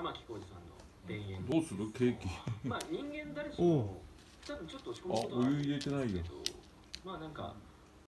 玉置浩二さんの田園。 どうするケーキ。 まあ人間誰しも多分ちょっと落ち込むことはあるんですけど、まあなんか